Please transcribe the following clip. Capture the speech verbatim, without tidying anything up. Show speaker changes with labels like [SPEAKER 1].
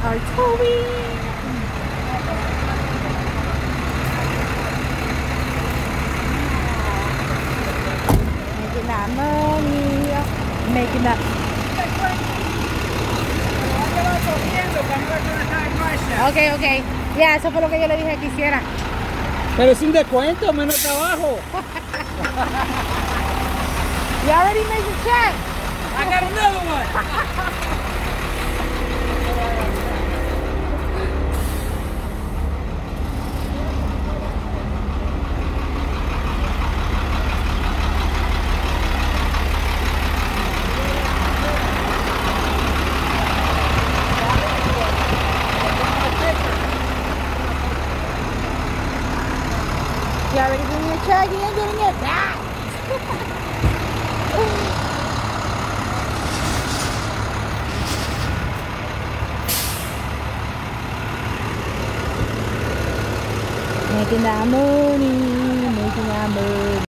[SPEAKER 1] are towing. Making that money. Making that. Ok, ok. Ya, eso fue lo que yo le dije que hiciera.
[SPEAKER 2] Pero sin descuento, menos trabajo.
[SPEAKER 1] You already made your check.
[SPEAKER 2] I got another one.
[SPEAKER 1] You already getting your check? You ain't getting it back. Making that money, making that money.